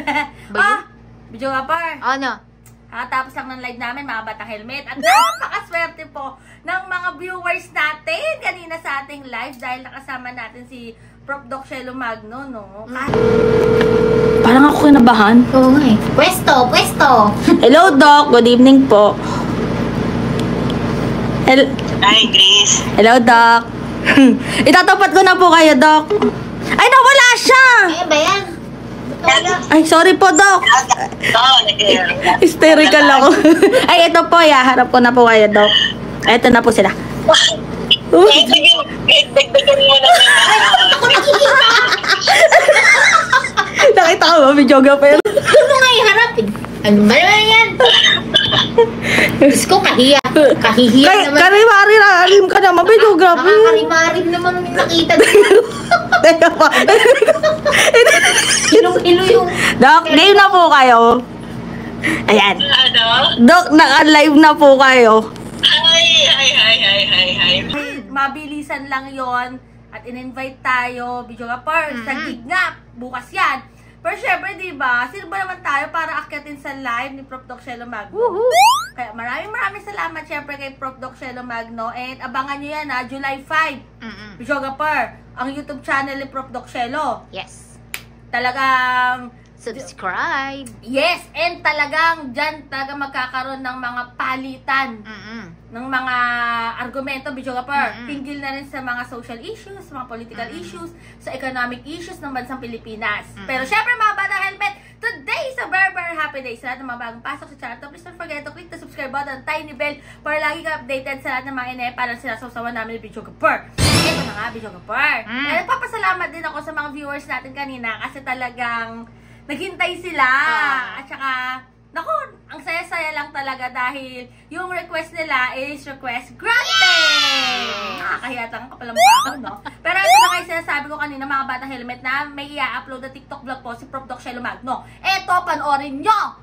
Video kapar. Ano? Kakatapos lang ng live namin, mga batang helmet. At napakaswerte po ng mga viewers natin kanina sa ating live dahil nakasama natin si Prof. Doc Shelo Magno, no? Parang ako kinabahan. Oo nga eh. Pwesto! Hello, Doc. Good evening po. Hi, Grace. Hello, Doc. Itatapat ko na po kayo, Doc. Ay, nawala siya! Ayan ba yan? Ay, sorry po, Doc. Hysterical ako. Ay, ito po, harap ko na po kayo, Doc. Ito na po sila. Dagdagan mo na. Nakita ko ba, videographer? Ano nga iharapin? Ano ba naman yan? Diyos ko, kahiya naman. Karimari na, alim ka naman, videographer. Nakakarimarim naman yung nakita dito. Teka pa. Ilong-ilo yung... Doc, game na po kayo. Ayan. Ano? Doc, naka-live na po kayo. Hi. Mabilisan lang yon at in-invite tayo, videographer, sa gig nga, bukas yan. Pero syempre, diba, sino ba naman tayo para akyatin sa live ni Prof. Doc Shelo Magno? Kaya maraming salamat syempre kay Prof. Doc Shelo Magno. And abangan nyo yan July 5. Videographer, ang YouTube channel ni Prof. Doc Shelo. Yes. Talagang Subscribe. yes, and talagang dyan talagang magkakaroon ng mga palitan ng mga argumento, videographer. Tingil na rin sa mga social issues, mga political issues, sa economic issues ng bansang Pilipinas. Pero syempre mga batang helmet, today is a very happy day. Sa lahat ng mga bagong pasok sa channel, please don't forget to click the subscribe button, tiny bell, para lagi ka updated sa lahat ng mga inepa na sinasawsawan namin ni videographer. Ito na nga, videographer. Nagpapasalamat din ako sa mga viewers natin kanina kasi talagang naghintay sila. At saka, naku, ang saya-saya lang talaga dahil yung request nila is request granted! Nakakahiyatang kapal ang mukha ko, no? Pero ito na kayo sinasabi ko kanina, mga batang helmet, na may i-upload na TikTok vlog po si Prof. Doc Shelo Magno. Eto, panoorin nyo!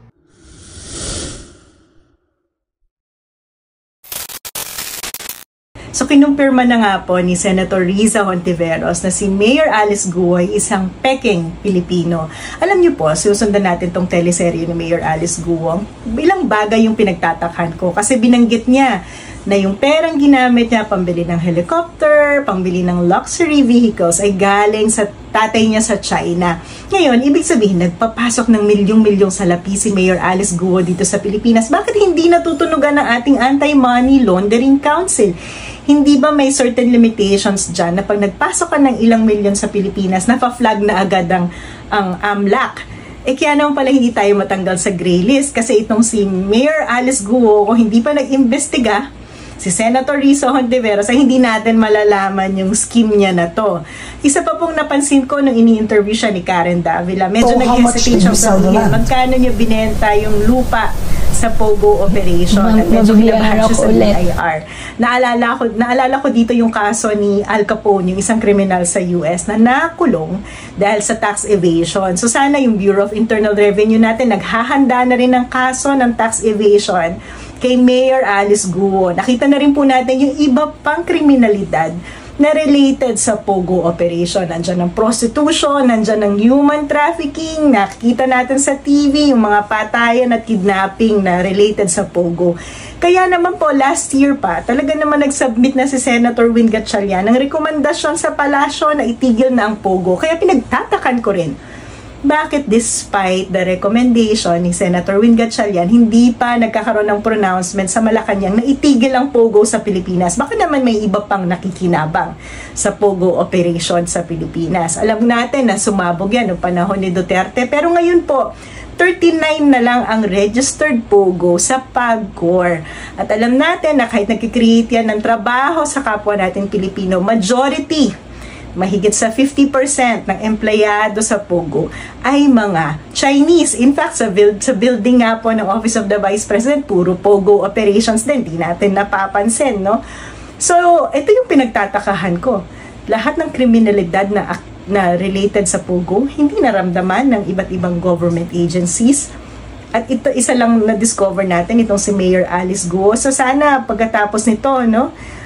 So, kinumpirma na nga po ni Senator Riza Hontiveros na si Mayor Alice Guo ay isang peking Pilipino. Alam niyo po, susundan natin tong teleserye ni Mayor Alice Guo. Ilang bagay yung pinagtatakhan ko kasi binanggit niya na yung perang ginamit niya pambili ng helicopter, pambili ng luxury vehicles ay galing sa tatay niya sa China. Ngayon, ibig sabihin, nagpapasok ng milyong-milyong salapi si Mayor Alice Guo dito sa Pilipinas. Bakit hindi natutunugan ng ating Anti-Money Laundering Council? Hindi ba may certain limitations dyan na pag nagpasok ka ng ilang milyon sa Pilipinas, nafa-flag na agad ang AMLAC? Kaya naman pala hindi tayo matanggal sa gray list kasi itong si Mayor Alice Guo, kung hindi pa nag-imbestiga, si Senator Riza Hontiveros ay hindi natin malalaman yung scheme niya na to. Isa pa pong napansin ko nung ini-interview siya ni Karen Davila, medyo nag-hesitate siya magkano niya binenta yung lupa sa Pogo operation at medyo kinabahan siya sa BIR. Naalala ko dito yung kaso ni Al Capone, yung isang kriminal sa US na nakulong dahil sa tax evasion. So sana yung Bureau of Internal Revenue natin naghahanda na rin ng kaso ng tax evasion kay Mayor Alice Guo. Nakita na rin po natin yung iba pang kriminalidad na related sa Pogo operation. Nandyan ang prostitution, nandyan ang human trafficking, nakikita natin sa TV yung mga patayan at kidnapping na related sa Pogo. Kaya naman po, last year pa, talaga naman nag-submit na si Senator Win Gatchalian ng rekomendasyon sa palasyo na itigil na ang Pogo. Kaya pinagtatakan ko rin, bakit despite the recommendation ni Senator Win Gatchalian, hindi pa nagkakaroon ng pronouncement sa Malacanang na itigil ang Pogo sa Pilipinas? Bakit naman may iba pang nakikinabang sa Pogo operation sa Pilipinas? Alam natin na sumabog yan noong panahon ni Duterte, pero ngayon po, 39 na lang ang registered Pogo sa PAGCOR. At alam natin na kahit nagkikreate yan ng trabaho sa kapwa natin Pilipino, majority, mahigit sa 50% ng empleyado sa Pogo ay mga Chinese. In fact, sa building nga po ng Office of the Vice President, puro Pogo operations din. Di natin napapansin, no? So, ito yung pinagtatakahan ko. Lahat ng kriminalidad na related sa Pogo, hindi naramdaman ng iba't ibang government agencies. At ito, isa lang na-discover natin, itong si Mayor Alice Guo. So, sana pagkatapos nito, no,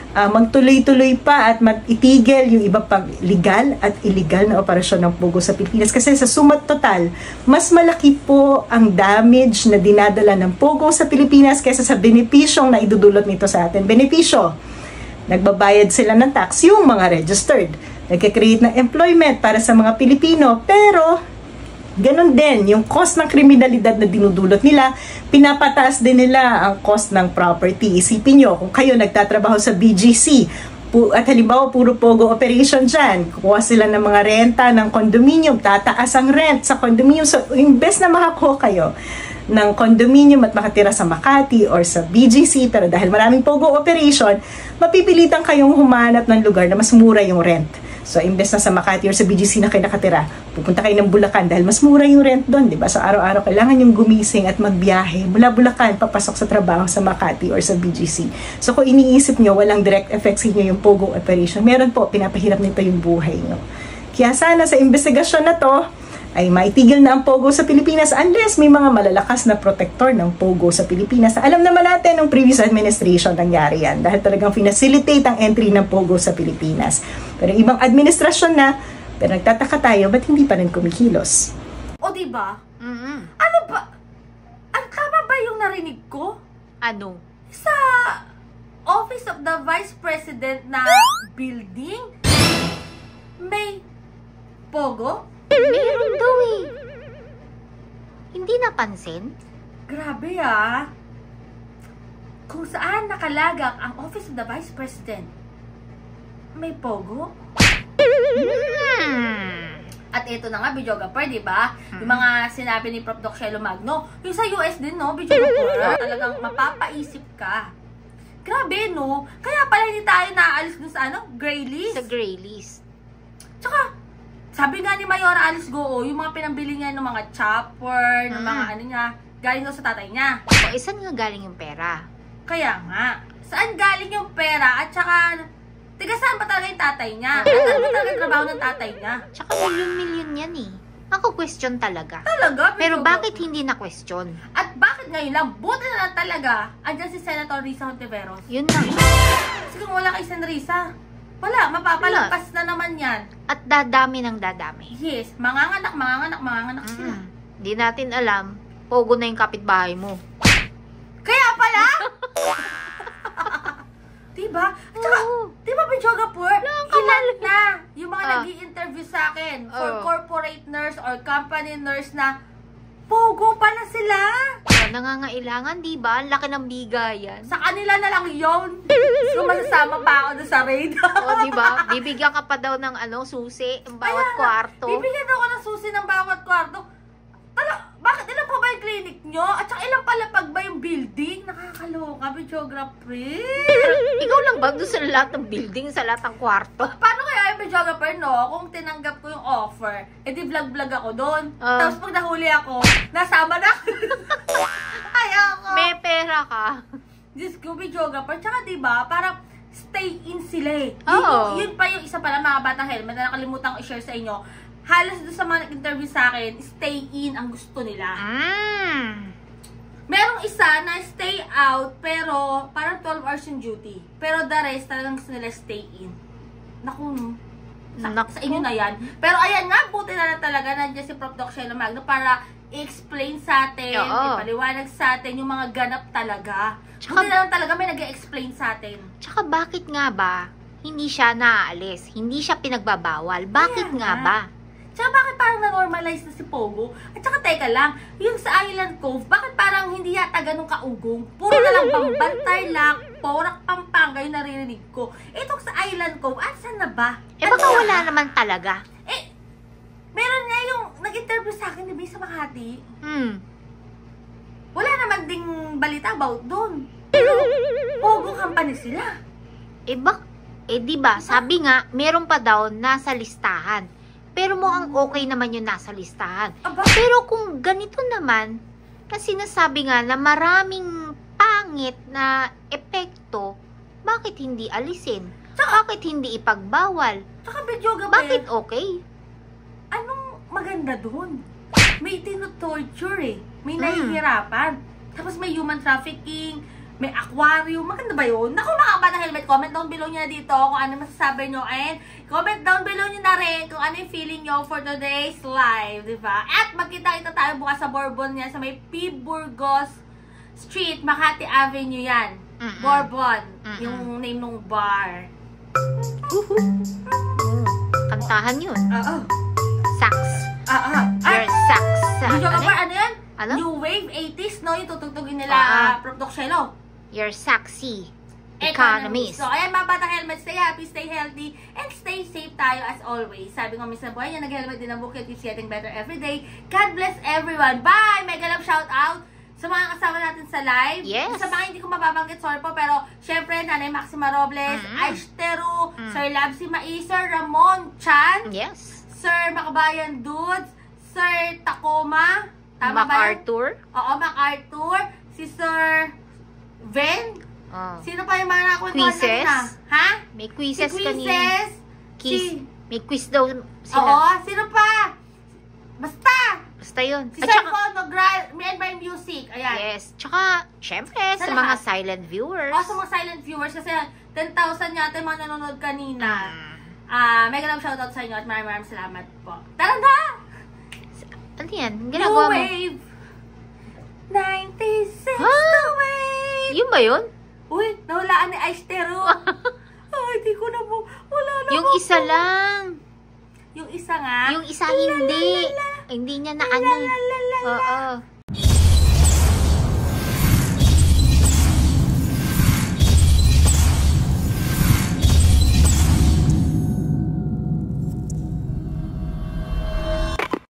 magtuloy-tuloy pa at itigil yung iba pang legal at illegal na operasyon ng Pogo sa Pilipinas. Kasi sa sumat total, mas malaki po ang damage na dinadala ng Pogo sa Pilipinas kaysa sa benepisyong na idudulot nito sa atin. Benepisyo, nagbabayad sila ng tax yung mga registered. Nagka-create ng employment para sa mga Pilipino, pero ganun din, yung cost ng kriminalidad na dinudulot nila, pinapataas din nila ang cost ng property. Isipin nyo, kung kayo nagtatrabaho sa BGC, at halimbawa puro Pogo operation dyan, kukuha sila ng mga renta ng condominium, tataas ang rent sa condominium. So, imbes na makakuha kayo ng condominium at makatira sa Makati or sa BGC, pero dahil maraming Pogo operation, mapipilitan kayong humanap ng lugar na mas mura yung rent. So, imbes na sa Makati or sa BGC na kayo nakatira, pupunta kayo ng Bulacan dahil mas mura yung rent doon, di ba? So, araw-araw kailangan yung gumising at magbiyahe mula Bulacan, papasok sa trabaho sa Makati or sa BGC. So, kung iniisip nyo, walang direct effect sa inyo yung Pogo operation, meron po, pinapahirap nito yung buhay nyo. Kaya sana sa investigasyon na to, ay maitigil na ang Pogo sa Pilipinas unless may mga malalakas na protector ng Pogo sa Pilipinas. Alam naman natin ng previous administration nangyari yan dahil talagang finacilitate ang entry ng Pogo sa Pilipinas. Pero ibang administrasyon na, pero nagtataka tayo, ba't hindi pa rin kumikilos? O diba? Ano ba? Ang tama ba yung narinig ko? Ano? Sa Office of the Vice President na building, may Pogo? Meron daw eh. Hindi napansin? Grabe ah. Kung saan nakalagak ang Office of the Vice President, may Pogo? At ito na nga, videographer, di ba? Yung mga sinabi ni Prof. Doc Shelo Magno, yung sa US din, no, videographer, talagang mapapaisip ka. Grabe, no? Kaya pala hindi tayo naaalis dun sa ano? Gray list? Sa gray list. Tsaka, sabi nga ni Mayora Alice Goo, yung mga pinambili niya ng mga chopper, ng mga ano niya, galing daw sa tatay niya. O, saan nga galing yung pera? Kaya nga, saan galing yung pera at saka, tiga saan ba talaga yung tatay niya? At ano ba talaga yung trabaho ng tatay niya? Tsaka milyon-milyon yan eh. Ako question talaga. Talaga? Pero bakit hindi na question? At bakit ngayon lang, buti na lang talaga, andyan si Senator Risa Hontiveros. Yun na. Kasi kung wala kay Sen Risa, wala, mapapalampas na naman yan. At dadami ng dadami. Yes, manganganak sila. Hindi natin alam, Pogo na yung kapitbahay mo. Kaya pala? Diba? At saka, diba, videographer, ilan na yung mga nag-i-interview sa akin for corporate nurse or company nurse na Pogo pala sila. Nangangailangan, diba? Ang laki ng bigayan. Sa kanila na lang yun. So, masasama pa ako doon sa raid. O, diba? Bibigyan ka pa daw ng susi ang bawat kwarto. Bibigyan daw ako ng susi ng bawat kwarto. Bakit ilan pa ba yung clinic nyo? At saka ilan pala pag ba yung building? Nakakaloka, videographer. Ikaw lang ba doon sa lahat ng building, sa lahat ng kwarto? Paano kaya yung videographer, no? Kung tinanggap ko yung offer, edi vlog-vlog ako doon. Tapos pag nahuli ako, nasama na ako. Ayoko. May pera ka. Diyos ko, videographer. Tsaka diba, parang stay in sila eh. Yun pa yung isa pala mga batang helmet na nakalimutan ko i-share sa inyo. Halos doon sa mga nag-interview sa akin, stay in ang gusto nila. Merong isa na stay out, pero parang 12 hours yung duty. Pero the rest, talagang gusto nila stay in. Naku, sa inyo na yan. Pero ayan nga, buti na lang talaga nandiyan si Prof. Doc Shelo Magno para i-explain sa atin, ipaliwanag sa atin yung mga ganap talaga. Buti na lang talaga may nag-explain sa atin. Tsaka bakit nga ba hindi siya naaalis? Hindi siya pinagbabawal? Bakit nga ba? Tsaka bakit parang na-normalize na si Pogo? At tsaka teka lang, yung sa Island Cove, bakit parang hindi yata ganun kaugong? Puro na lang Bamban, Tarlac, Porac, Pampanga yung naririnig ko. Itong sa Island Cove, asan na ba? Baka wala naman talaga. Meron nga yung nag-interview sa akin, diba, sa Makati? Wala naman ding balita about doon. Pero, Pogo company sila. Diba, sabi nga, meron pa daw nasa listahan. Pero mo ang okay naman yung nasa listahan. Pero kung ganito naman, na sinasabi nga na maraming pangit na epekto, bakit hindi alisin? Bakit hindi ipagbawal? Tsaka videographer, bakit okay? Anong maganda doon? May tino-torture eh. May nahihirapan. Tapos may human trafficking, may aquarium. Maganda ba yun? Naku mga kabata helmet, comment down below nyo na dito kung ano masasabi nyo. And comment down below nyo na rin kung ano yung feeling nyo for today's live, di ba? At magkita-kita tayo bukas sa Bourbon yan, sa may P. Burgos Street, Makati Avenue yan. Bourbon, yung name ng bar. Kantahan yun. Oo. Sax. Your sax. Ano yan? Ano? New Wave 80s, no? Yung tutugtugin nila, Prof. Doc Shelo. Your sexy economist. So, ayan mga batang helmet, stay happy, stay healthy, and stay safe tayo as always. Sabi ko, Miss Nabuhay niya, nag-helmet din ang bukit, is getting better every day. God bless everyone. Bye! Mega love shout out sa mga kasama natin sa live. Yes. Sa mga hindi ko mababanggit, sorry po, pero syempre, Nanay Maxima Robles, Aishteru, Sir Labsi Mai, Sir Ramon Chan, Yes. Sir Makabayan Dudes, Sir Tacoma, tama ba yan? MacArthur. Oo, MacArthur, si Sir Ven. Oh. Sino pa yung mga nakakwentuhan Quizzes. kanina? Ha? May quizzes Si kanina. Quizzes. May quiz daw sila. Oo, sino pa? Basta! Basta yun. Si At Sir saka, Fondo, Me and My Music. Ayan. yes. Tsaka, syempre, sa Sa mga lahat. silent viewers. O, sa mga silent viewers, kasi 10,000 yata yung mga nanonood kanina. Mega love shoutout sa inyo at maraming salamat po. Tara na! Ano yan? New Ginagawa mo? Wave! 96 Ha? The Wave! Yun ba yun? Uy, nahulaan ni Aishtero. Ay, di ko na po. Wala na Yung po. isa lang. Yung isa nga. Yung isa hindi. Hindi niya na ano. Oo.